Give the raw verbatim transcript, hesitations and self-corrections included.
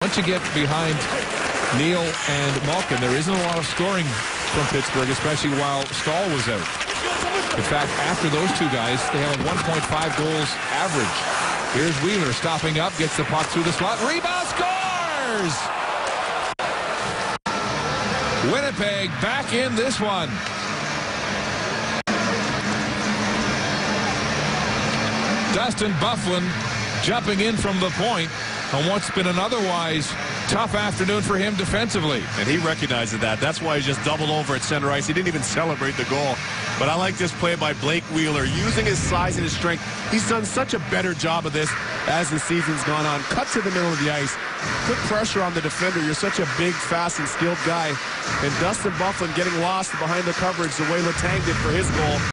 Once you get behind Neal and Malkin, there isn't a lot of scoring from Pittsburgh, especially while Stahl was out. In fact, after those two guys, they have a one point five goals average. Here's Wheeler stopping up, gets the puck through the slot, rebound, scores! Winnipeg back in this one. Dustin Byfuglien jumping in from the point on what's been an otherwise tough afternoon for him defensively. And he recognizes that. That's why he just doubled over at center ice. He didn't even celebrate the goal. But I like this play by Blake Wheeler, using his size and his strength. He's done such a better job of this as the season's gone on. Cut to the middle of the ice. Put pressure on the defender. You're such a big, fast, and skilled guy. And Dustin Byfuglien getting lost behind the coverage the way Letang did for his goal.